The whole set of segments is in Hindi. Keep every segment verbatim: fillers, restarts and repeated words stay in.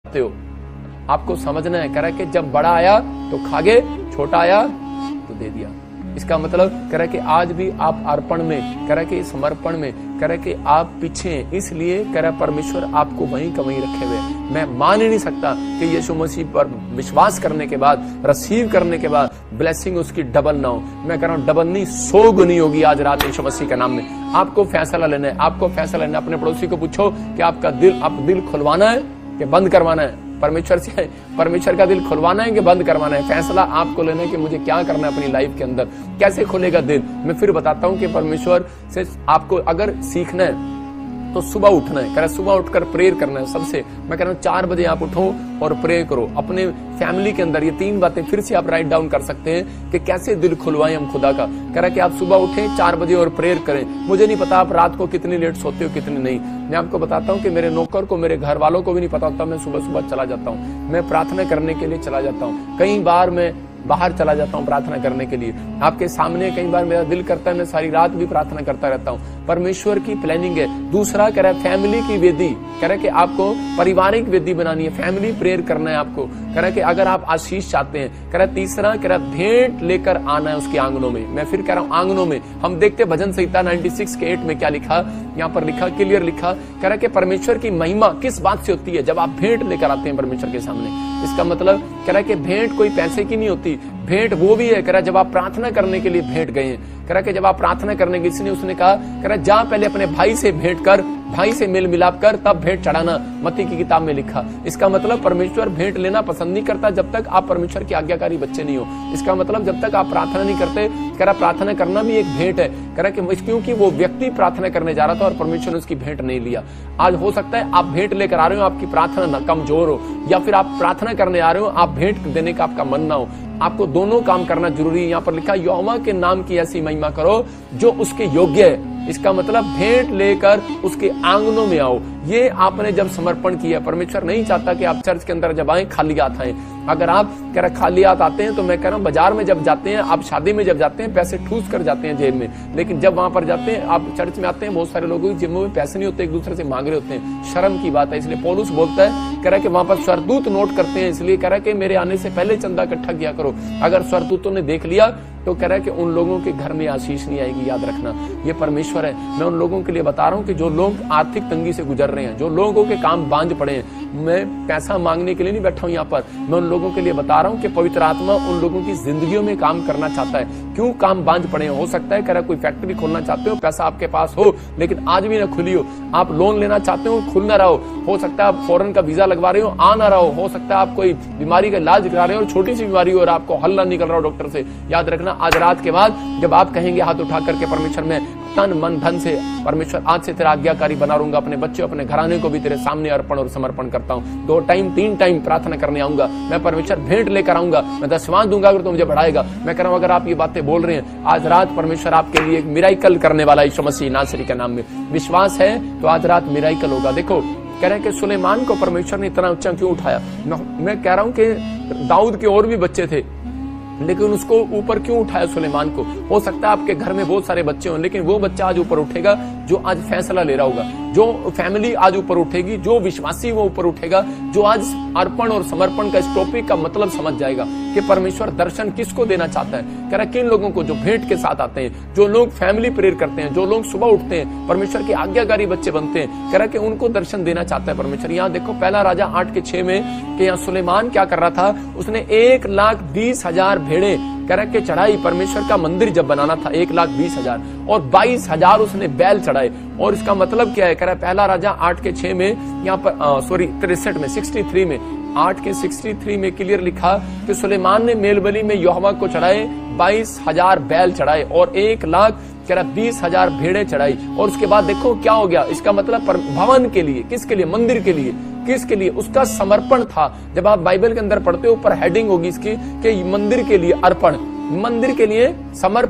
हो, आपको समझना है। कह रहा है कि जब बड़ा आया तो खा गए, छोटा आया तो दे दिया। इसका मतलब कह रहा है कि आज भी आप अर्पण में, कह रहा है कि समर्पण में, कह रहा है कि आप पीछे हैं, इसलिए कह रहा है परमेश्वर आपको वहीं का वहीं रखे हुए। मैं मान ही नहीं सकता कि यीशु मसीह पर विश्वास करने के बाद, रिसीव करने के बाद ब्लेसिंग उसकी डबल ना हो। मैं कह रहा हूं डबल नहीं, सौ गुनी होगी आज रात यीशु मसीह के नाम में। आपको फैसला लेना है, आपको फैसला लेना है। अपने पड़ोसी को पूछो कि आपका दिल, आप दिल खुलवाना है कि बंद करवाना है। परमेश्वर से, परमेश्वर का दिल खुलवाना है कि बंद करवाना है। फैसला आपको लेना है कि मुझे क्या करना है अपनी लाइफ के अंदर। कैसे खुलेगा दिल, मैं फिर बताता हूं कि परमेश्वर से आपको अगर सीखना है तो सुबह उठना है। कह रहा सुबह उठकर प्रेयर करना है। सबसे मैं कह रहा हूँ चार बजे आप उठो और प्रे करो। अपने फैमिली के अंदर ये तीन बातें फिर से आप राइट डाउन कर सकते हैं कि कैसे दिल खुलवाएं हम खुदा का। कह रहा कि आप सुबह उठें चार बजे और प्रेयर करें। मुझे नहीं पता आप रात को कितनी लेट सोते हो कितनी नहीं। मैं आपको बताता हूँ कि मेरे नौकर को, मेरे घर वालों को भी नहीं पता होता। मैं सुबह सुबह चला जाता हूँ, मैं प्रार्थना करने के लिए चला जाता हूँ। कई बार मैं बाहर चला जाता हूँ प्रार्थना करने के लिए। आपके सामने कई बार मेरा दिल करता है मैं सारी रात भी प्रार्थना करता रहता हूँ। परमेश्वर की प्लानिंग है। दूसरा कह रहा है फैमिली की वेदी, कह रहा है कि आपको पारिवारिक वेदी बनानी है, फैमिली प्रेयर करना है आपको। कह रहा है कि अगर आप आशीष चाहते हैं। कह रहा है तीसरा, कह रहा है भेंट लेकर आना है उसके आंगनों में। मैं फिर कह रहा हूँ आंगनों में। हम देखते भजन संहिता छियानवे के आठ में क्या लिखा, यहाँ पर लिखा, क्लियर लिखा। कह रहा है कि परमेश्वर की महिमा किस बात से होती है, जब आप भेंट लेकर आते हैं परमेश्वर के सामने। इसका मतलब कह रहा है कि भेंट कोई पैसे की नहीं होती, भेंट वो भी है। कह रहा है जब आप प्रार्थना करने के लिए भेंट गए हैं। कह रहा है कि जब आप प्रार्थना करने के, इसने उसने कहा, कह रहा है जा पहले अपने भाई से भेंट कर, भाई से मेल मिलाप कर, तब भेंट चढ़ाना। मत्ती की किताब में लिखा। इसका मतलब परमेश्वर भेंट लेना पसंद नहीं करता जब तक आप परमेश्वर के आज्ञाकारी बच्चे नहीं हो। इसका मतलब जब तक आप प्रार्थना नहीं करते। कह रहा प्रार्थना करना भी एक भेंट है। कह रहा कि क्योंकि वो व्यक्ति प्रार्थना करने जा रहा था और परमेश्वर ने उसकी भेंट नहीं लिया। आज हो सकता है आप भेंट लेकर आ रहे हो, आपकी प्रार्थना कमजोर हो, या फिर आप प्रार्थना करने आ रहे हो, आप भेंट देने का आपका मन ना हो। आपको दोनों काम करना जरूरी है। यहाँ पर लिखा यहोवा के नाम की ऐसी महिमा करो जो उसके योग्य है। इसका मतलब भेंट लेकर उसके आंगनों में आओ। ये आपने जब समर्पण किया, परमेश्वर नहीं चाहता कि आप चर्च के अंदर जब आए खाली हाथ आए। अगर आप कह रहे खाली हाथ आते हैं तो मैं कह रहा हूँ बाजार में जब जाते हैं, आप शादी में जब जाते हैं पैसे ठूस कर जाते हैं जेब में, लेकिन जब वहां पर जाते हैं, आप चर्च में आते हैं, बहुत सारे लोगों की जेबों में पैसे नहीं होते, एक दूसरे से मांग रहे होते हैं। शर्म की बात है। इसलिए पौलुस बोलता है, कह रहा है कि वहां पर स्वरदूत नोट करते हैं, इसलिए कह रहा है कि मेरे आने से पहले चंदा इकट्ठा किया करो। अगर स्वरदूतों ने देख लिया तो कह रहा है कि उन लोगों के घर में आशीष नहीं आएगी। याद रखना, ये परमेश्वर है। मैं उन लोगों के लिए बता रहा हूँ कि जो लोग आर्थिक तंगी से गुजर रहे हैं, जो लोगों के काम बांझ पड़े हैं। मैं पैसा मांगने के लिए नहीं बैठा हूँ यहाँ पर, मैं उन लोगों के लिए बता रहा हूँ कि पवित्र आत्मा उन लोगों की जिंदगियों में काम करना चाहता है। क्यों काम बांझ पड़े हैं? हो सकता है कह रहा कोई फैक्ट्री खोलना चाहते हो, पैसा आपके पास हो लेकिन आज भी ना खुली हो। आप लोन लेना चाहते हो, खुल ना रहा हो। हो सकता है आप फॉरेन का वीजा लगवा रहे हो, आ ना रहा हो। हो सकता है आप कोई बीमारी का इलाज करा रहे हो और छोटी सी बीमारी हो और आपको हल ना निकल रहा हो डॉक्टर से। याद रखना, आज रात के बाद जब आप कहेंगे हाथ उठा करके परमेश्वर में तन मन धन से, परमेश्वर आज से तेरा आज्ञाकारी बना रहूंगा, अपने बच्चों अपने घराने को भी तेरे सामने अर्पण और समर्पण करता हूँ। दो टाइम तीन टाइम प्रार्थना करने आऊंगा मैं, परमेश्वर भेंट लेकर आऊंगा, मैं दशवां दूंगा अगर तो मुझे बढ़ाएगा। मैं कह रहा हूं अगर आप ये बातें बोल रहे हैं, आज रात परमेश्वर आपके लिए एक मिराइकल करने वाला यीशु मसीह नासरी के नाम में विश्वास है तो आज रात मिराइकल होगा। देखो कह रहे हैं कि सुलेमान को परमेश्वर ने इतना ऊंचा क्यों उठाया। मैं कह रहा हूं कि दाऊद के और भी बच्चे थे लेकिन उसको ऊपर क्यों उठाया सुलेमान को। हो सकता है आपके घर में बहुत सारे बच्चे हों लेकिन वो बच्चा आज ऊपर उठेगा जो आज फैसला ले रहा होगा, जो फैमिली आज ऊपर उठेगी, जो विश्वासी वो ऊपर उठेगा, जो आज अर्पण और समर्पण का इस टॉपिक का मतलब समझ जाएगा कि परमेश्वर दर्शन किसको देना चाहता है। कह रहा किन लोगों को, जो भेंट के साथ आते हैं, जो लोग फैमिली प्रेयर करते हैं, जो लोग सुबह उठते हैं, परमेश्वर के आज्ञाकारी बच्चे बनते हैं। कह रहा कि उनको दर्शन देना चाहता है परमेश्वर। यहाँ देखो पहला राजा आठ के छह में कि यहाँ सुलेमान क्या कर रहा था, उसने एक लाख बीस हजार भेड़े कह रहा के चढ़ाई। परमेश्वर का मंदिर जब बनाना था एक लाख बीस हजार और बाईस हजार उसने बैल चढ़ाए। और इसका मतलब क्या है, कह रहा है पहला राजा आठ के छह में, यहाँ पर सॉरी तिरसठ में सिक्सटी थ्री में आठ के सिक्सटी थ्री में क्लियर लिखा कि सुलेमान ने मेलबली में यहोवा को चढ़ाए बाईस हजार बैल चढ़ाए और एक लाख कह रहा बीस हजार भेड़े चढ़ाई। और उसके बाद देखो क्या हो गया, इसका मतलब भवन के लिए, किसके लिए, मंदिर के लिए, किसके लिए, उसका समर्पण था। जब आप बाइबल के अंदर पढ़ते हो ऊपर हेडिंग होगी इसकी कि मंदिर के लिए अर्पण, मंदिर के लिए समर्पण।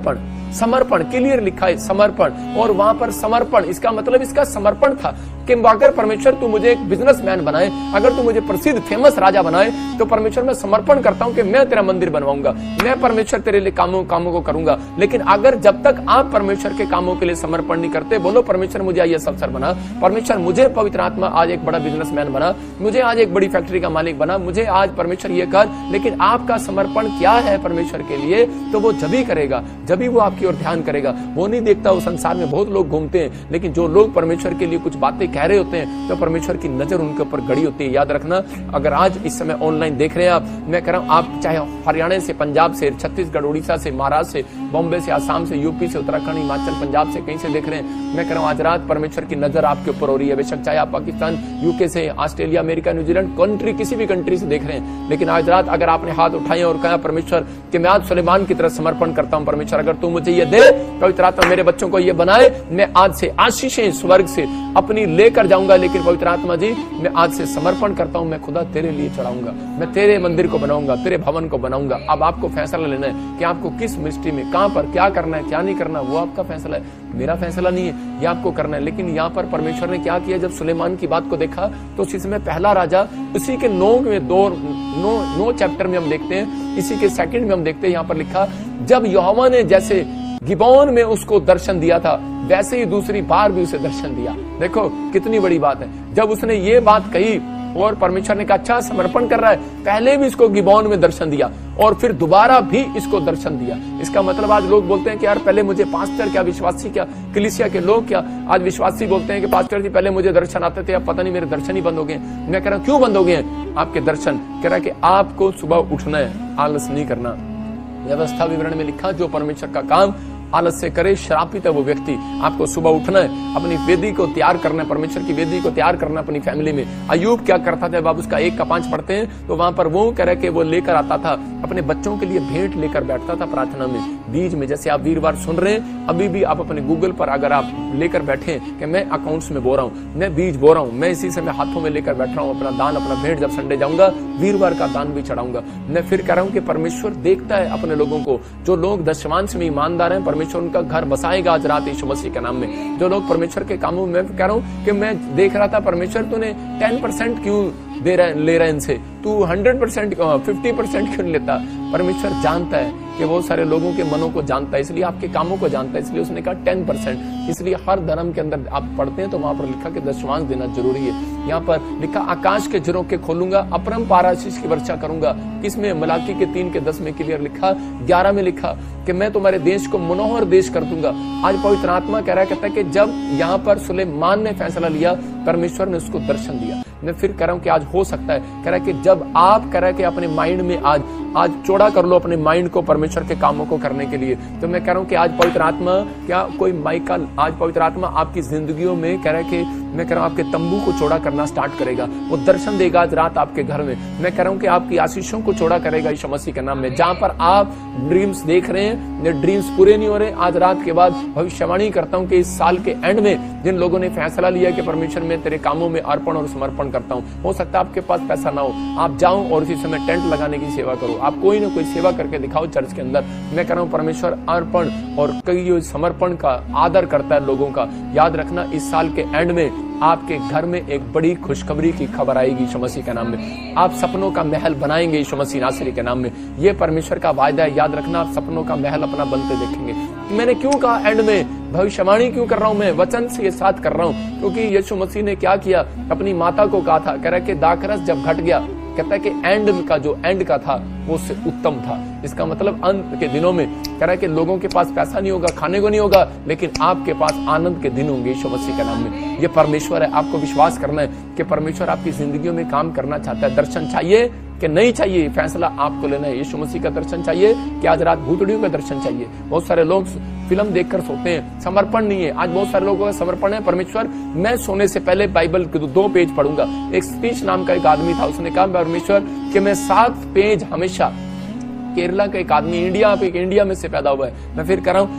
समर्पण, क्लियर लिखा है समर्पण, और वहां पर समर्पण इसका मतलब इसका समर्पण था कि अगर परमेश्वर तू मुझे एक बिजनेसमैन बनाए, अगर तू मुझे प्रसिद्ध फेमस राजा बनाए, तो परमेश्वर मैं समर्पण करता हूं कि मैं तेरा मंदिर बनवाऊंगा, मैं परमेश्वर तेरे लिए कामों कामों को करूंगा। लेकिन अगर जब तक आप परमेश्वर के कामों के लिए समर्पण नहीं करते, बोलो परमेश्वर मुझे ये अवसर बना, परमेश्वर मुझे पवित्र आत्मा आज एक बड़ा बिजनेसमैन बना, मुझे आज एक बड़ी फैक्ट्री का मालिक बना, मुझे आज परमेश्वर ये कर, लेकिन आपका समर्पण क्या है परमेश्वर के लिए, तो वो जब ही करेगा, जब ही वो आपकी ओर ध्यान करेगा। वो नहीं देखता, उस संसार में बहुत लोग घूमते हैं, लेकिन जो लोग परमेश्वर के लिए कुछ बातें कह रहे होते हैं तो परमेश्वर की नजर उनके ऊपर गड़ी होती है। याद रखना, अगर आज इस समय ऑनलाइन देख रहे हैं आप, मैं कह रहा हूं आप चाहे हरियाणा से, पंजाब से, छत्तीसगढ़, उड़ीसा से, महाराष्ट्र से, बॉम्बे से, आसाम से, यूपी से, उत्तराखंड, हिमाचल, पंजाब से, कहीं से देख रहे हैं, मैं कह रहा हूं आज रात परमेश्वर की नजर आपके ऊपर हो रही है। बेशक चाहे आप पाकिस्तान, यूके से, ऑस्ट्रेलिया, अमेरिका, न्यूजीलैंड, कंट्री, किसी भी कंट्री से देख रहे हैं, लेकिन आज रात अगर आपने हाथ उठाए और कहा परमेश्वर कि मैं आज सुलेमान की तरह समर्पण करता हूं, परमेश्वर अगर तू मुझे ये दे, पवित्र आत्मा मेरे बच्चों को ये बनाए, मैं आज से आशीषें स्वर्ग से अपनी लेकर जाऊंगा, लेकिन पवित्र आत्मा जी मैं आज से समर्पण करता हूं, मैं खुदा तेरे लिए चढ़ाऊंगा, मैं तेरे मंदिर को बनाऊंगा, तेरे भवन को बनाऊंगा। अब आपको फैसला लेना है कि आपको किस मिनिस्ट्री में, कहां पर क्या करना है, क्या नहीं करना, वो आपका फैसला है, मेरा फैसला नहीं है, ये आपको करना है। लेकिन यहाँ पर परमेश्वर ने क्या किया, जब सुलेमान की बात को देखा तो उसी समय पहला राजा, उसी के नौ में दो नौ नौ चैप्टर में हम देखते हैं, इसी के सेकंड में हम देखते हैं, यहाँ पर लिखा जब यहोवा ने जैसे गिबोन में उसको दर्शन दिया था, वैसे ही दूसरी बार भी उसे दर्शन दिया। देखो कितनी बड़ी बात है, जब उसने ये बात कही और परमेश्वर ने कहा अच्छा समर्पण कर रहा है, पहले भी इसको गिबोन में दर्शन दिया और फिर दोबारा भी इसको दर्शन दिया। इसका मतलब आज लोग बोलते हैं कि यार पहले मुझे पास्टर क्या, विश्वासी क्या, कलीसिया के लोग क्या, आज विश्वासी बोलते हैं कि पास्टर जी पहले मुझे दर्शन आते थे, अब पता नहीं मेरे दर्शन ही बंद हो गए। मैं कह रहा हूं क्यों बंद हो गए हैं आपके दर्शन? कह रहा है कि आपको सुबह उठना है, आलस नहीं करना। व्यवस्था विवरण में लिखा जो परमेश्वर का काम आलस से करे श्रापित है वो व्यक्ति। आपको सुबह उठना है, अपनी वेदी को तैयार करना है, परमेश्वर की वेदी को तैयार करना अपनी फैमिली में। अय्यूब क्या करता था, जब उसका एक का पांच पढ़ते हैं तो वहां पर वो कह रहे कि वो लेकर आता था, अपने बच्चों के लिए भेंट लेकर बैठता था प्रार्थना में, बीज में। जैसे आप वीरवार सुन रहे हैं, अभी भी आप अपने गूगल पर अगर आप लेकर बैठे कि मैं अकाउंट्स में बो रहा हूँ, मैं बीज बो रहा हूँ, मैं इसी से मैं हाथों में लेकर बैठ रहा हूँ अपना दान, अपना भेंट, जब संडे जाऊंगा वीरवार का दान भी चढ़ाऊंगा। मैं फिर कह रहा हूँ कि परमेश्वर देखता है अपने लोगों को, जो लोग दशमांश में ईमानदार हैं, परमेश्वर उनका घर बसाएगा आज रात यीशु मसीह के नाम में। जो लोग परमेश्वर के कामों में, मैं कह रहा हूँ कि मैं देख रहा था परमेश्वर तूने टेन परसेंट क्यों दे रहा ले रहा है इनसे, तू हंड्रेड परसेंट फिफ्टी परसेंट क्यों नहीं लेता? परमेश्वर जानता है कि वो सारे लोगों के मनों को जानता है, इसलिए आपके कामों को जानता है, इसलिए उसने कहा टेन परसेंट। इसलिए हर धर्म के अंदर आप पढ़ते हैं तो वहां पर लिखा कि दशमांश देना जरूरी है। यहाँ पर लिखा आकाश के झरों के खोलूंगा, अपरंपार आशीष की वर्षा करूंगा। किसमें? मलाकी के तीन के दस में क्लियर लिखा, ग्यारह में लिखा कि मैं तुम्हारे देश को मनोहर देश कर दूंगा। आज पवित्र आत्मा कह रहा है, कहता है कि जब यहाँ पर सुलेमान ने फैसला लिया, परमेश्वर ने उसको दर्शन दिया। मैं फिर कह रहा हूं कि आज हो सकता है, कह रहा है कि जब आप कह रहा है कि अपने माइंड में आज आज चौड़ा कर लो अपने माइंड को परमेश्वर के कामों को करने के लिए, तो मैं कह रहा हूं कि आज पवित्र आत्मा क्या कोई माइका, आज पवित्र आत्मा आपकी जिंदगियों में कह रहा है कि मैं कह रहा हूं आपके तंबू को चौड़ा करना स्टार्ट करेगा। वो दर्शन देगा आज रात आपके घर में। मैं कह रहा हूं कि आपकी आशीषों को चौड़ा करेगा यीशु मसीह के नाम में। जहां पर आप ड्रीम्स देख रहे हैं, ये ड्रीम्स पूरे नहीं हो रहे, आज रात के बाद भविष्यवाणी करता हूं कि इस साल के एंड में जिन लोगों ने फैसला लिया कि परमेश्वर में तेरे कामों में अर्पण और समर्पण करता हूं, हो सकता है आपके पास पैसा ना हो, आप जाओ और उसी समय टेंट लगाने की सेवा करो, आप कोई ना कोई सेवा करके दिखाओ चर्च के अंदर। मैं कह रहा हूं परमेश्वर अर्पण और कई समर्पण का आदर करता है लोगों का। याद रखना इस साल के एंड में आपके घर में एक बड़ी खुशखबरी की खबर आएगी यीशु मसीह के नाम में। आप सपनों का महल बनाएंगे यीशु मसीह नासरी के नाम में। ये परमेश्वर का वायदा है। याद रखना आप सपनों का महल अपना बनते देखेंगे। मैंने क्यों कहा एंड में भविष्यवाणी क्यों कर रहा हूं? मैं वचन से ये साथ कर रहा हूं क्योंकि यीशु मसीह ने क्या किया, अपनी माता को कहा था, कह रहा कि दाखरस जब घट गया, कहता है कि एंड का जो एंड का था वो उससे उत्तम था। इसका मतलब अंत के दिनों में कह रहा है कि लोगों के पास पैसा नहीं होगा, खाने को नहीं होगा, लेकिन आपके पास आनंद के दिन होंगे यीशु मसीह के नाम में। ये परमेश्वर है। आपको विश्वास करना है कि परमेश्वर आपकी जिंदगियों में काम करना चाहता है। दर्शन चाहिए कि नहीं चाहिए, फैसला आपको लेना है। यीशु मसीह का दर्शन चाहिए कि आज रात भूतड़ियों का दर्शन चाहिए? बहुत सारे लोग फिल्म देखकर सोते हैं, समर्पण नहीं है। आज बहुत सारे लोगों का समर्पण है। परमेश्वर मैं सोने से पहले बाइबल के दो पेज पढ़ूंगा। एक स्पीच नाम का एक आदमी था, उसने कहा परमेश्वर कि मैं सात पेज हमेशा, केरला का एक आदमी इंडिया पे इंडिया में से पैदा हुआ है, मैं फिर कह रहा हूं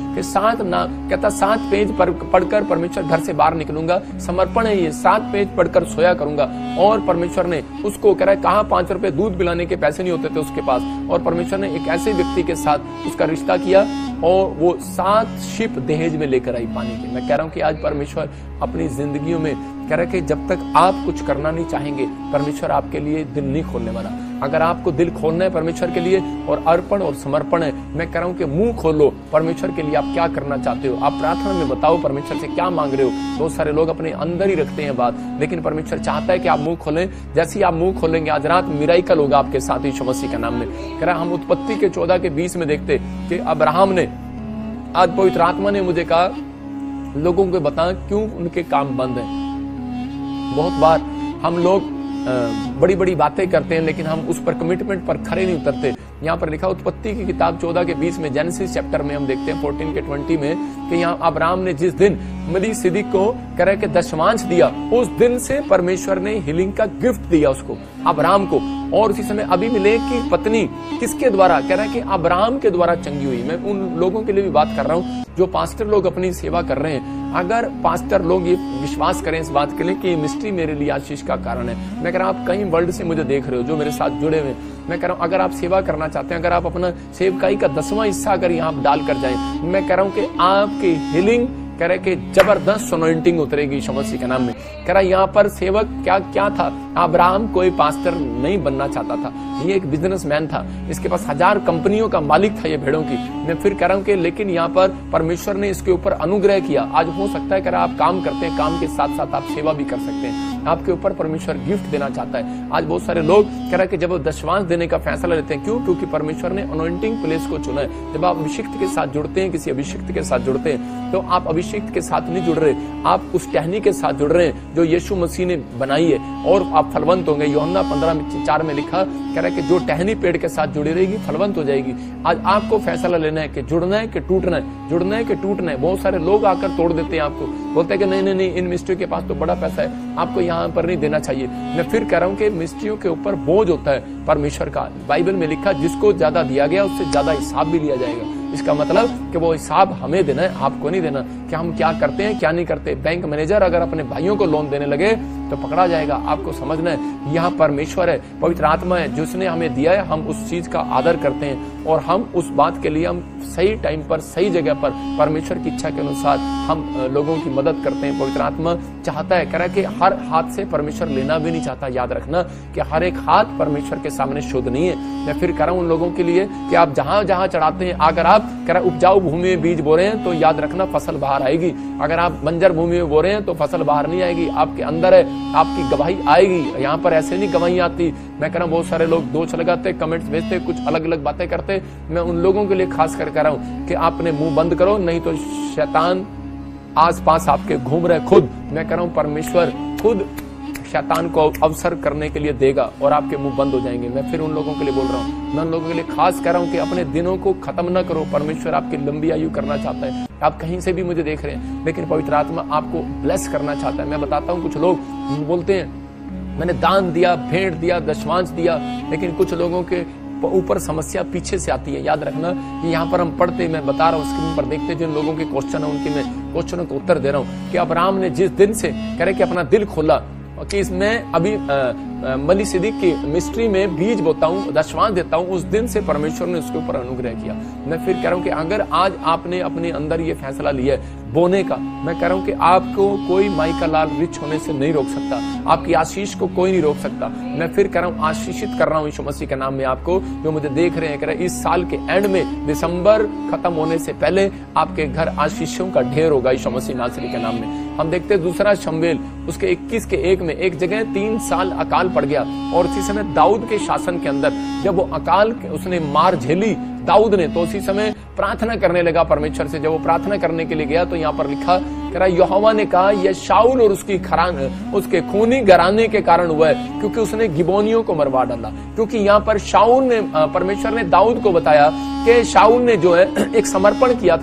कि सात ना कहता सात पेज पर पढ़कर परमेश्वर घर से बाहर निकलूंगा, समर्पण है ये, सात पेज पढ़कर सोया करूंगा। और परमेश्वर ने उसको कह रहा है कहा पांच रुपए दूध पिलाने के पैसे नहीं होते थे उसके पास, और परमेश्वर ने एक ऐसे व्यक्ति के साथ उसका रिश्ता किया और वो सात शिप दहेज में लेकर आई पानी के। मैं कह रहा हूं कि आज परमेश्वर अपनी जिंदगियों में कह रहा है कि जब तक आप कुछ करना नहीं चाहेंगे परमेश्वर आपके लिए दिल नहीं खोलने वाला। अगर आपको दिल खोलना है परमेश्वर के लिए और अर्पण और समर्पण है, मैं कह रहा हूं कि मुंह खोलो परमेश्वर के लिए, आप क्या करना चाहते हो, आप प्रार्थना में बताओ परमेश्वर से क्या मांग रहे हो। बहुत सारे लोग अपने अंदर ही रखते हैं बात, लेकिन परमेश्वर चाहता है कि आप मुंह खोलें। जैसे ही आप मुंह खोलेंगे आज रात मिराइकल होगा आपके साथ यीशु मसीह के नाम में। कह रहा हम उत्पत्ति के चौदह के बीस में देखते कि अब्राहम ने, आज पवित्र आत्मा ने मुझे कहा लोगों को बता क्यों उनके काम बंद है। बहुत बार हम लोग बड़ी बड़ी बातें करते हैं लेकिन हम उस पर कमिटमेंट पर खरे नहीं उतरते। यहाँ पर लिखा उत्पत्ति की किताब चौदह के बीस में, जेनेसिस चैप्टर में हम देखते हैं फोर्टीन के ट्वेंटी में कि यहाँ अब्राहम ने जिस दिन मेलिसिदिक को कह रहे कि दशमांश दिया, उस दिन से परमेश्वर ने हीलिंग का गिफ्ट दिया उसको, अब्राहम को। और उसी समय अबीमेलेक की पत्नी किसके द्वारा, कह रहा है कि अब्राहम के द्वारा चंगी हुई। मैं उन लोगों के लिए भी बात कर रहा हूँ जो पास्टर लोग अपनी सेवा कर रहे हैं। अगर पास्टर लोग ये विश्वास करें इस बात के लिए कि ये मिस्ट्री मेरे लिए आशीष का कारण है, मैं कह रहा हूँ आप कहीं वर्ल्ड से मुझे देख रहे हो जो मेरे साथ जुड़े हुए, मैं कह रहा हूँ अगर आप सेवा करना चाहते हैं, अगर आप अपना सेवकाई का दसवां हिस्सा अगर यहाँ डाल कर जाए, मैं कह रहा हूँ कि आपकी हीलिंग कह रहे कि जबरदस्त अनॉइंटिंग उतरेगी यीशु मसीह के नाम में। कह रहा यहाँ पर सेवक क्या क्या था, अब्राहम कोई पास्टर नहीं बनना चाहता था, ये एक बिजनेसमैन था, इसके पास हजार कंपनियों का मालिक था ये भेड़ों की। मैं फिर कह रहा हूँ कि लेकिन यहाँ पर परमेश्वर ने इसके ऊपर अनुग्रह किया। आज हो सकता है कह रहा आप काम करते हैं, काम के साथ साथ आप सेवा भी कर सकते हैं, आपके ऊपर परमेश्वर गिफ्ट देना चाहता है। आज बहुत सारे लोग कह रहा है कि जब वो दशवांश देने का फैसला लेते हैं, क्यों? क्योंकि परमेश्वर ने अनॉइंटिंग प्लेस को चुना है। जब आप अभिषिक्त के साथ जुड़ते हैं, किसी अभिषिक्त के साथ जुड़ते हैं, तो आप अभिषिक्त के साथ नहीं जुड़ रहे, आप उस टहनी के साथ जुड़ रहे हैं जो यीशु मसीह ने बनाई है, और आप फलवंत होंगे। यूहन्ना पंद्रह में चार में लिखा कह रहा है कि जो टहनी पेड़ के साथ जुड़ी रहेगी फलवंत हो जाएगी। आज आपको फैसला लेना है कि जुड़ना है कि टूटना है, जुड़ना है कि टूटना है। बहुत सारे लोग आकर तोड़ देते हैं आपको, बोलते हैं कि नहीं नहीं नहीं इन मिस्ट्रियों के पास तो बड़ा पैसा है, आपको यहाँ पर नहीं देना चाहिए। मैं फिर कह रहा हूँ कि मिस्ट्रियों के ऊपर बोझ होता है परमेश्वर का। बाइबल में लिखा जिसको ज्यादा दिया गया उससे ज्यादा हिसाब भी लिया जाएगा। इसका मतलब कि वो हिसाब हमें देना है, आपको नहीं देना, कि हम क्या करते हैं क्या नहीं करते। बैंक मैनेजर अगर अपने भाइयों को लोन देने लगे तो पकड़ा जाएगा। आपको समझना है यहाँ परमेश्वर है, पवित्र आत्मा है जिसने हमें दिया है, हम उस चीज का आदर करते हैं और हम उस बात के लिए हम सही टाइम पर सही जगह पर परमेश्वर की इच्छा के अनुसार हम लोगों की मदद करते हैं। पवित्र आत्मा चाहता है, कह रहा है कि हर हाथ से परमेश्वर लेना भी नहीं चाहता। याद रखना कि हर एक हाथ परमेश्वर के सामने शुद्ध नहीं है। मैं फिर कह रहा हूँ उन लोगों के लिए कि आप जहां जहां चढ़ाते हैं, अगर आप कह रहा उपजाऊ भूमि में बीज बो रहे हैं तो याद रखना फसल बाहर आएगी। अगर आप बंजर भूमि में बो रहे हैं तो फसल बाहर नहीं आएगी, आपके अंदर है, आपकी गवाही आएगी। यहाँ पर ऐसे नहीं गवाही आती। मैं कह रहा हूँ बहुत सारे लोग दोष लगाते, कमेंट्स भेजते, कुछ अलग अलग बातें करते। मैं उन लोगों के लिए खास कर कह रहा हूँ कि आपने मुंह बंद करो, नहीं तो शैतान आस पास आपके घूम रहे खुद। मैं कह रहा हूँ परमेश्वर खुद शैतान को अवसर करने के लिए देगा और आपके मुंह बंद हो जाएंगे। मैं फिर उन लोगों के लिए बोल रहा हूँ, मैं उन लोगों के लिए खास कह रहा हूँ कि अपने दिनों को खत्म न करो। परमेश्वर आपकी लंबी आयु करना चाहता है। आप कहीं से भी मुझे देख रहे हैं, लेकिन पवित्र आत्मा आपको ब्लेस करना चाहता है। मैं बताता हूँ, कुछ लोग बोलते हैं मैंने दान दिया, भेंट दिया, दशवांश दिया, लेकिन कुछ लोगों के ऊपर समस्या पीछे से आती है। याद रखना कि यहाँ पर हम पढ़ते, मैं बता रहा हूँ स्क्रीन पर देखते, जिन लोगों के क्वेश्चन है उनके मैं क्वेश्चनों को उत्तर दे रहा हूँ कि अब्राहम ने जिस दिन से कह रहे कि अपना दिल खोला कि इसमें अभी मेलिसिदिक की मिस्ट्री में बीज बोता हूँ, दशवांश देता हूँ, उस दिन से परमेश्वर ने उसके ऊपर अनुग्रह किया। मैं फिर कह रहा हूँ कि अगर आज आपने अपने अंदर ये फैसला लिया है बोने का, मैं कह रहा हूँ कि आपको कोई माई का लाल रिच होने से नहीं रोक सकता, आपकी आशीष को कोई नहीं रोक सकता। मैं फिर कह रहा हूँ आशीषित कर रहा हूँ यीशु मसीह के नाम में आपको जो मुझे देख रहे हैं। कह रहे इस साल के एंड में, दिसंबर खत्म होने से पहले आपके घर आशीषों का ढेर होगा यीशु मसीह नासरी के नाम में। हम देखते हैं दूसरा शमूएल उसके इक्कीस के एक में, एक जगह तीन साल अकाल पड़ गया और उसी समय दाऊद के शासन के अंदर जब वो अकाल उसने मार झेली दाऊद ने, तो उसी समय प्रार्थना करने लगा परमेश्वर से। जब वो प्रार्थना करने के लिए गया तो यहाँ पर लिखा कह रहा यहोवा ने कहा यह शाऊल और उसकी खरान उसके खूनी घराने के कारण हुआ है, क्योंकि उसने गिबोनियों को मरवा डाला। क्योंकि यहाँ पर शाऊल ने, परमेश्वर ने दाऊद को बताया कि शाऊल ने जो है एक समर्पण किया था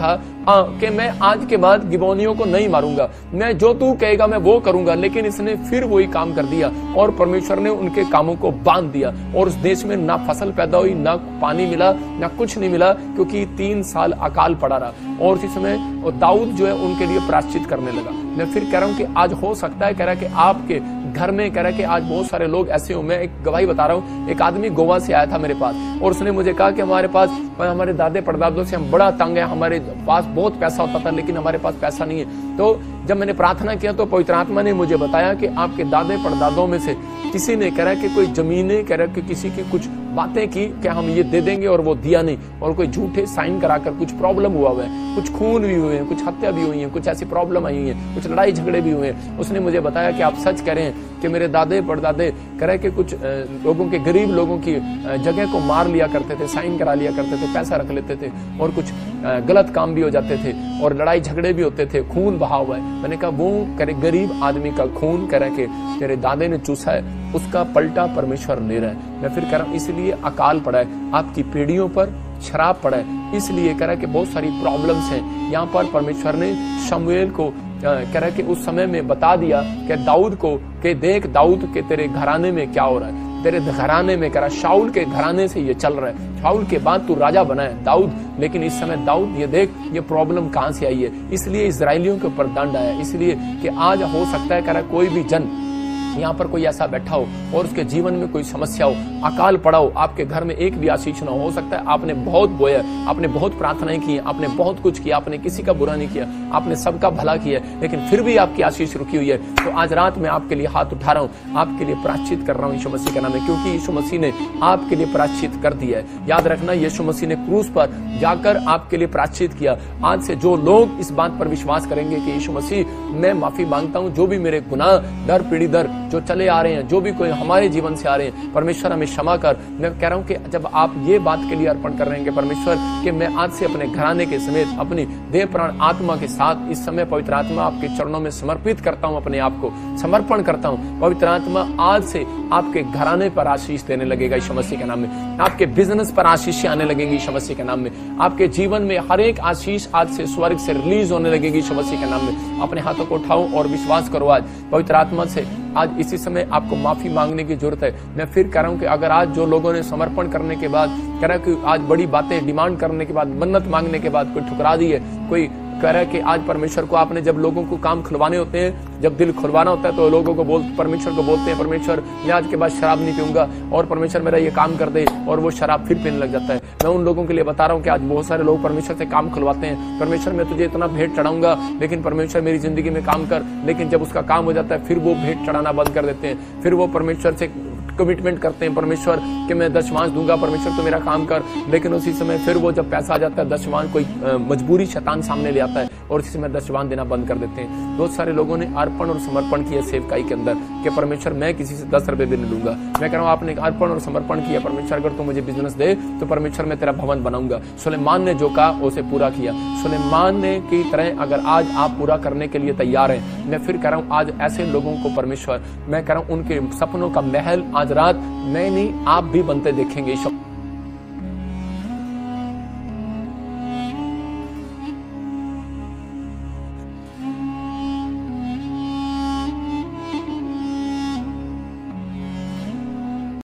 हाँ कि मैं आज के बाद गिबोनियों को नहीं मारूंगा, मैं जो तू कहेगा मैं वो करूंगा। लेकिन इसने फिर वही काम कर दिया और परमेश्वर ने उनके कामों को बांध दिया और उस देश में ना फसल पैदा हुई, ना पानी मिला, ना कुछ नहीं मिला, क्योंकि तीन साल अकाल पड़ा रहा। और इसी समय दाऊद जो है उनके लिए प्रायश्चित करने लगा। मैं फिर कह रहा हूं कि आज हो सकता है, कह रहा है कि आपके घर में, कह रहा है कि आज बहुत सारे लोग ऐसे हो। मैं एक गवाही बता रहा हूं, एक आदमी गोवा से आया था मेरे पास और उसने मुझे कहा कि हमारे पास, हमारे दादे परदादों से हम बड़ा तंग है, हमारे पास बहुत पैसा होता था लेकिन हमारे पास पैसा नहीं है। तो जब मैंने प्रार्थना किया तो पवित्र आत्मा ने मुझे बताया कि आपके दादे परदादों में से किसी ने कह रहा है कि कोई जमीनें, कह रहा है कि किसी की कुछ बातें की कि हम ये दे देंगे और वो दिया नहीं, और कोई झूठे साइन कराकर कुछ प्रॉब्लम हुआ हुआ है, कुछ खून भी हुए हैं, कुछ हत्या भी हुई है, कुछ ऐसी प्रॉब्लम आई हुई है, कुछ लड़ाई झगड़े भी हुए हैं। उसने मुझे बताया कि आप सच कह रहे हैं कि मेरे दादे परदादे कह रहे कि कुछ लोगों के, गरीब लोगों की जगह को मार लिया करते थे, साइन करा लिया करते थे, पैसा रख लेते थे और कुछ गलत काम भी हो जाते थे और लड़ाई झगड़े भी होते थे, खून बहा हुआ है। मैंने कहा वो करे गरीब आदमी का खून कह रहे कि तेरे दादे ने चूसा है, उसका पलटा परमेश्वर ले रहा है। मैं फिर कह रहा हूं इसलिए अकाल पड़ा है आपकी पीढ़ियों पर, शराब पड़ा है, इसलिए कह रहा है कि बहुत सारी प्रॉब्लम्स हैं। यहाँ पर परमेश्वर ने शमूएल को कह रहा है कि उस समय में बता दिया कि दाऊद को कि देख दाऊद के तेरे घराने में क्या हो रहा है, तेरे घराने में, कह रहा शाऊल के घराने से ये चल रहा है, शाऊल के बाद तू राजा बना है दाऊद, लेकिन इस समय दाऊद ये देख ये प्रॉब्लम कहां से आई है, इसलिए इजरायलियों के ऊपर दंड आया। इसलिए कि आज हो सकता है कह रहा कोई भी जन यहाँ पर कोई ऐसा बैठा हो और उसके जीवन में कोई समस्या हो, अकाल पड़ा हो, आपके घर में एक भी आशीष ना हो सकता है आपने बहुत बोया, आपने बहुत प्रार्थनाएं की, आपने बहुत कुछ किया, आपने किसी का बुरा नहीं किया, आपने सबका भला किया, लेकिन फिर भी आपकी आशीष रुकी हुई है। तो आज रात में आपके लिए हाथ उठा रहा हूँ, आपके लिए प्रायश्चित कर रहा हूँ यीशु मसीह के नाम में, क्योंकि यीशु मसीह ने आपके लिए प्रायश्चित कर दिया है। याद रखना यीशु मसीह ने क्रूस पर जाकर आपके लिए प्रायश्चित किया। आज से जो लोग इस बात पर विश्वास करेंगे कि यीशु मसीह मैं माफी मांगता हूँ, जो भी मेरे गुनाह दर पीढ़ी दर जो चले आ रहे हैं, जो भी कोई हमारे जीवन से आ रहे हैं, परमेश्वर हमें क्षमा कर। मैं कह रहा हूं कि जब आप ये बात के लिए अर्पण कर रहे हैं कि परमेश्वर कि मैं आज से अपने घराने के समेत अपनी देह प्राण आत्मा के साथ इस समय पवित्र आत्मा आपके चरणों में समर्पित करता हूं, अपने आप को समर्पण करता हूं। पवित्र आत्मा आज से आपके घराने पर आशीष देने लगेगा यीशु मसीह के नाम में, आपके बिजनेस पर आशीष आने लगेंगी यीशु मसीह के नाम में, आपके जीवन में हर एक आशीष आज से स्वर्ग से रिलीज होने लगेगी यीशु मसीह के नाम में। अपने हाथों को उठाओ और विश्वास करो आज पवित्र आत्मा से। आज इसी समय आपको माफी मांगने की जरूरत है। मैं फिर कह रहा हूं कि अगर आज जो लोगों ने समर्पण करने के बाद कह रहा है कि आज बड़ी बातें डिमांड करने के बाद, मन्नत मांगने के बाद कोई ठुकरा दी है, कोई कह रहा है कि आज परमेश्वर को आपने जब लोगों को काम खुलवाने होते हैं, जब दिल खुलवाना होता है तो लोगों को बोल परमेश्वर को बोलते हैं परमेश्वर मैं आज के बाद शराब नहीं पीऊंगा और परमेश्वर मेरा ये काम कर दे, और वो शराब फिर पीने लग जाता है। मैं उन लोगों के लिए बता रहा हूँ कि आज बहुत सारे लोग परमेश्वर से काम खुलवाते हैं, परमेश्वर मैं तुझे इतना भेंट चढ़ाऊंगा, लेकिन परमेश्वर मेरी जिंदगी में काम कर, लेकिन जब उसका काम हो जाता है फिर वो भेंट चढ़ाना बंद कर देते हैं, फिर वो परमेश्वर से कमिटमेंट करते हैं परमेश्वर कि मैं दशमांश दूंगा, परमेश्वर तो मेरा काम कर, लेकिन उसी समय फिर वो जब पैसा आ जाता है दशमांश कोई मजबूरी शैतान सामने ले आता है और इसी समय दशमांश देना बंद कर देते हैं। बहुत सारे लोगों ने अर्पण और समर्पण किया सेवकाई के अंदर कि परमेश्वर मैं किसी से दस रुपए भी नहीं लूंगा। मैं कह रहा हूँ आपने अर्पण और समर्पण किया, परमेश्वर अगर तू मुझे बिजनेस दे तो परमेश्वर मैं तेरा भवन बनाऊंगा। सुलेमान ने जो कहा उसे पूरा किया। सुलेमान ने की तरह अगर आज आप पूरा करने के लिए तैयार हैं, मैं फिर कह रहा हूँ आज ऐसे लोगों को परमेश्वर, मैं कह रहा हूँ उनके सपनों का महल आज रात मैं नहीं आप भी बनते देखेंगे।